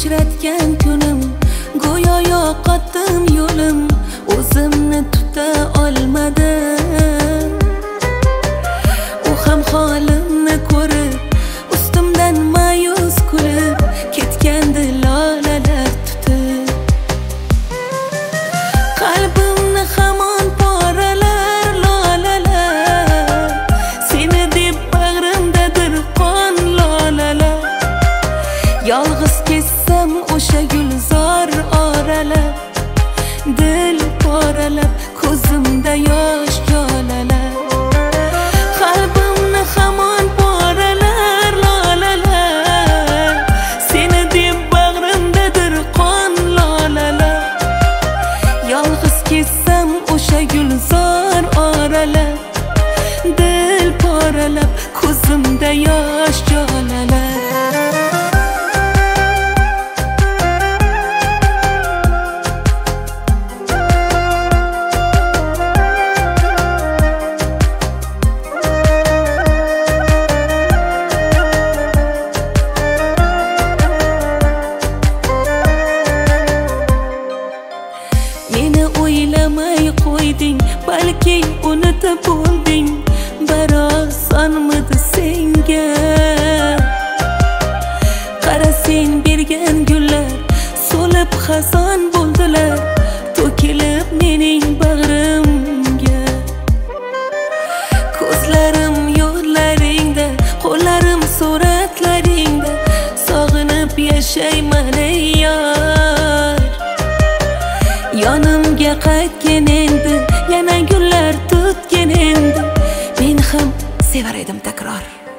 uchratgan kunim, go'yo yo'qotdim yo'lim, o'zimni tuta olmadim. U ham holimni ko'rib, ustimdan ma'yus kulib ketgandi lolalar tutib. Qalbimni hamon poralar lolalar, seni deb bag'rimdadir qon lolalar. Yolg'iz kessam o'sha gulzor oralab, dil poralab, ko'zimda yosh jolalar. Qalbimni hamon poralar lolalar, seni deb bag'rimdadir qon lolalar. Yolg'iz kessam o'sha gulzor oralab, dil poralab, ko'zimda yosh jolalar. Meni o'ylamay qo'yding, balki unutib bo'lding. Biroz sonmidi senga. Qara sen bergan gullar so'lib xazon bo'ldilar, to'kilib mening bag'rimga. Ko'zlarim yo'llaringda, qo'llarim suratlaringda, sog'inib yashayman ey yor. Yonimga qaytgin endi, yana gullar tutgin endi, men ham sevar edim takror.